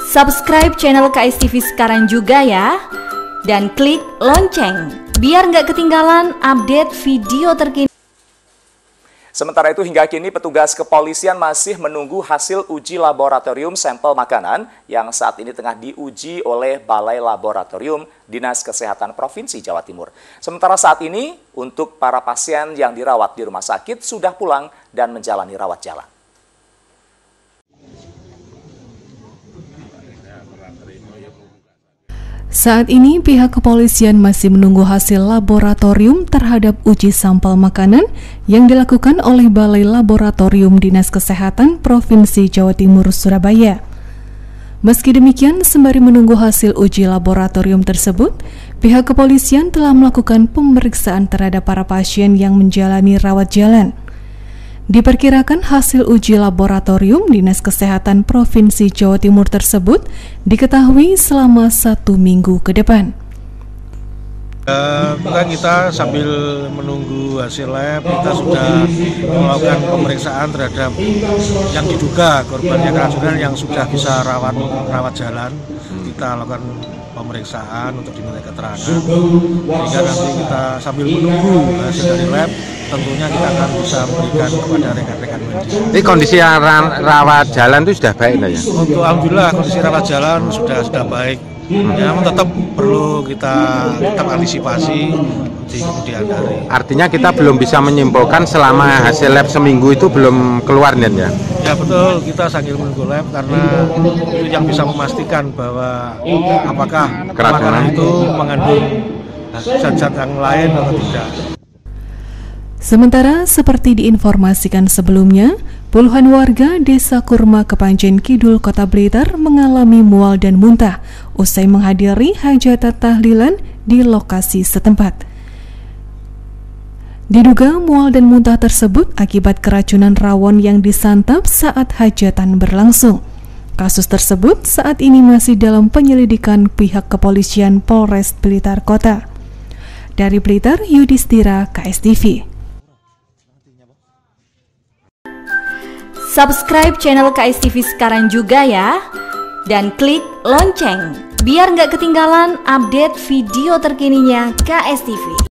Subscribe channel KSTV sekarang juga ya. Dan klik lonceng, biar nggak ketinggalan update video terkini. Sementara itu hingga kini petugas kepolisian masih menunggu hasil uji laboratorium sampel makanan yang saat ini tengah diuji oleh Balai Laboratorium Dinas Kesehatan Provinsi Jawa Timur. Sementara saat ini untuk para pasien yang dirawat di rumah sakit sudah pulang dan menjalani rawat jalan. Saat ini pihak kepolisian masih menunggu hasil laboratorium terhadap uji sampel makanan yang dilakukan oleh Balai Laboratorium Dinas Kesehatan Provinsi Jawa Timur Surabaya. Meski demikian, sembari menunggu hasil uji laboratorium tersebut, pihak kepolisian telah melakukan pemeriksaan terhadap para pasien yang menjalani rawat jalan. Diperkirakan hasil uji laboratorium Dinas Kesehatan Provinsi Jawa Timur tersebut diketahui selama 1 minggu ke depan. Kita sambil menunggu hasil lab, kita sudah melakukan pemeriksaan terhadap yang diduga korbannya keracunan yang sudah bisa rawat jalan. Kita lakukan pemeriksaan untuk diminta keterangan, sehingga nanti kita sambil menunggu hasil dari lab, tentunya kita akan bisa memberikan kepada rekan-rekan medis. Ini kondisi rawat jalan itu sudah baik, ya? Untuk alhamdulillah kondisi rawat jalan sudah baik. Ya, tetap perlu kita antisipasi di kemudian hari. Artinya kita belum bisa menyimpulkan selama hasil lab seminggu itu belum keluar, ya? Ya betul, kita sambil menunggu lab karena itu yang bisa memastikan bahwa apakah makanan itu mengandung zat-zat yang lain atau tidak. Sementara seperti diinformasikan sebelumnya, puluhan warga Desa Kurma Kepanjen Kidul Kota Blitar mengalami mual dan muntah usai menghadiri hajatan tahlilan di lokasi setempat. Diduga mual dan muntah tersebut akibat keracunan rawon yang disantap saat hajatan berlangsung. Kasus tersebut saat ini masih dalam penyelidikan pihak kepolisian Polres Blitar Kota. Dari Blitar, Yudhistira, KSTV. Subscribe channel KSTV sekarang juga ya. Dan klik lonceng, biar nggak ketinggalan update video terkininya KSTV.